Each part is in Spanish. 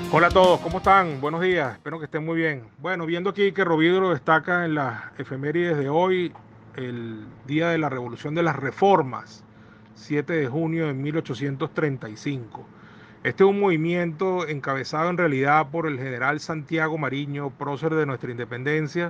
Hola a todos, ¿cómo están? Buenos días, espero que estén muy bien. Bueno, viendo aquí que Rovidro destaca en las efemérides de hoy el Día de la Revolución de las Reformas, 7 de junio de 1835. Este es un movimiento encabezado en realidad por el general Santiago Mariño, prócer de nuestra independencia,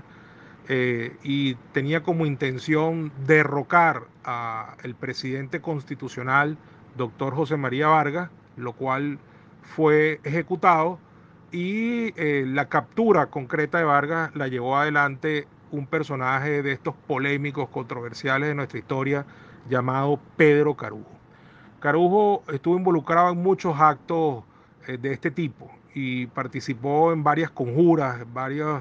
y tenía como intención derrocar al presidente constitucional, doctor José María Vargas, lo cual fue ejecutado, y la captura concreta de Vargas la llevó adelante un personaje de estos polémicos, controversiales de nuestra historia, llamado Pedro Carujo. Carujo estuvo involucrado en muchos actos de este tipo y participó en varias conjuras, en varios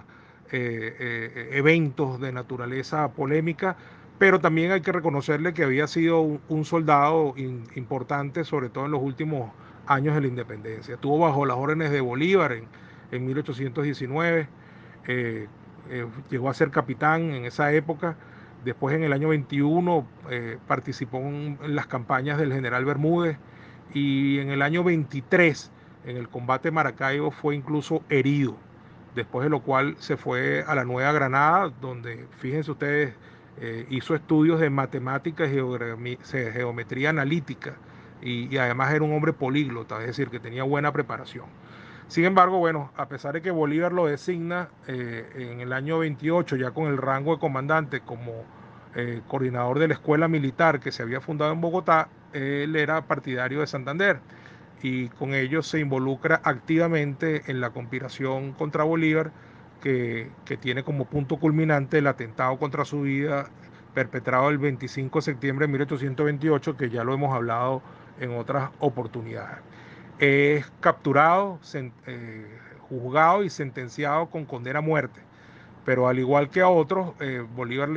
eventos de naturaleza polémica, pero también hay que reconocerle que había sido un soldado importante, sobre todo en los últimos años de la independencia. Estuvo bajo las órdenes de Bolívar en 1819, llegó a ser capitán en esa época. Después, en el año 21, participó en las campañas del general Bermúdez, y en el año 23, en el combate de Maracaibo, fue incluso herido, después de lo cual se fue a la Nueva Granada, donde, fíjense ustedes, hizo estudios de matemáticas y geometría analítica, y además era un hombre políglota, es decir, que tenía buena preparación. Sin embargo, bueno, a pesar de que Bolívar lo designa en el año 28, ya con el rango de comandante, como coordinador de la escuela militar que se había fundado en Bogotá, él era partidario de Santander, y con ello se involucra activamente en la conspiración contra Bolívar, que tiene como punto culminante el atentado contra su vida perpetrado el 25 de septiembre de 1828, que ya lo hemos hablado en otras oportunidades. Es capturado, juzgado y sentenciado con condena a muerte. Pero al igual que a otros, Bolívar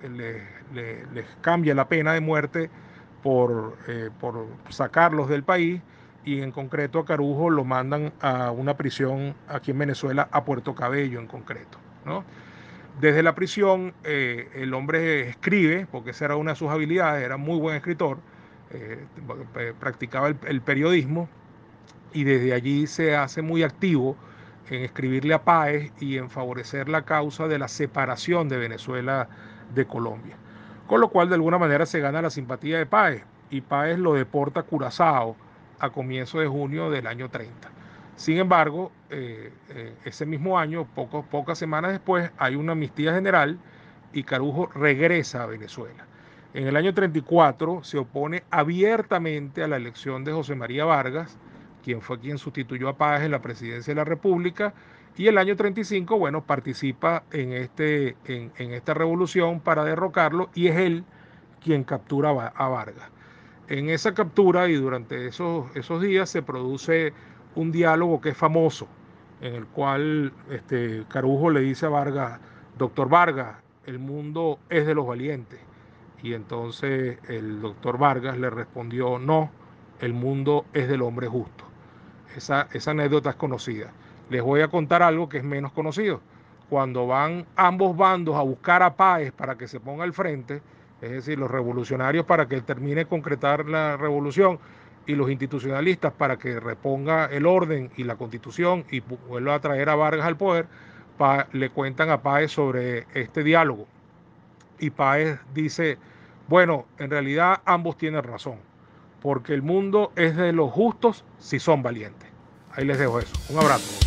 les cambia la pena de muerte por sacarlos del país, y en concreto a Carujo lo mandan a una prisión aquí en Venezuela, a Puerto Cabello en concreto, ¿no? Desde la prisión, el hombre escribe, porque esa era una de sus habilidades, era muy buen escritor, practicaba el periodismo, y desde allí se hace muy activo en escribirle a Páez y en favorecer la causa de la separación de Venezuela de Colombia. Con lo cual, de alguna manera, se gana la simpatía de Páez, y Páez lo deporta a Curazao a comienzos de junio del año 30. Sin embargo, ese mismo año, pocas semanas después, hay una amnistía general y Carujo regresa a Venezuela. En el año 34 se opone abiertamente a la elección de José María Vargas, quien sustituyó a Páez en la presidencia de la República, y el año 35, bueno, participa en esta revolución para derrocarlo, y es él quien captura a Vargas. En esa captura y durante esos días se produce un diálogo que es famoso, en el cual Carujo le dice a Vargas: doctor Vargas, el mundo es de los valientes. Y entonces el doctor Vargas le respondió: no, el mundo es del hombre justo. Esa anécdota es conocida. Les voy a contar algo que es menos conocido. Cuando van ambos bandos a buscar a Páez para que se ponga al frente, es decir, los revolucionarios para que termine de concretar la revolución, y los institucionalistas para que reponga el orden y la constitución y vuelva a traer a Vargas al poder, le cuentan a Páez sobre este diálogo. Y Páez dice: bueno, en realidad ambos tienen razón, porque el mundo es de los justos si son valientes. Ahí les dejo eso. Un abrazo.